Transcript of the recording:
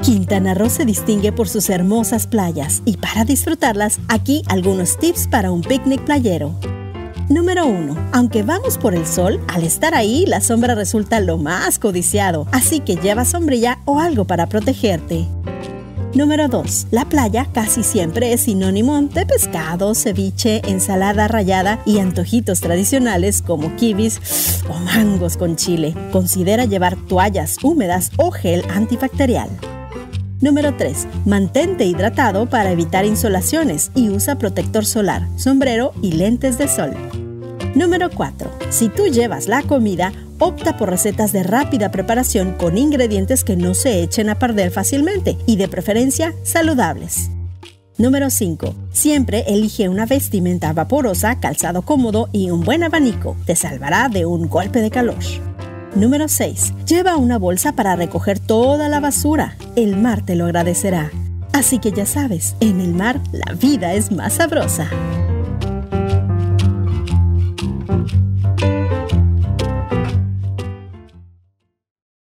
Quintana Roo se distingue por sus hermosas playas y para disfrutarlas, aquí algunos tips para un picnic playero. Número 1. Aunque vamos por el sol, al estar ahí la sombra resulta lo más codiciado, así que lleva sombrilla o algo para protegerte. Número 2. La playa casi siempre es sinónimo de pescado, ceviche, ensalada rallada y antojitos tradicionales como kibis o mangos con chile. Considera llevar toallas húmedas o gel antibacterial. Número 3. Mantente hidratado para evitar insolaciones y usa protector solar, sombrero y lentes de sol. Número 4. Si tú llevas la comida, opta por recetas de rápida preparación con ingredientes que no se echen a perder fácilmente y de preferencia saludables. Número 5. Siempre elige una vestimenta vaporosa, calzado cómodo y un buen abanico. Te salvará de un golpe de calor. Número 6. Lleva una bolsa para recoger toda la basura. El mar te lo agradecerá. Así que ya sabes, en el mar la vida es más sabrosa.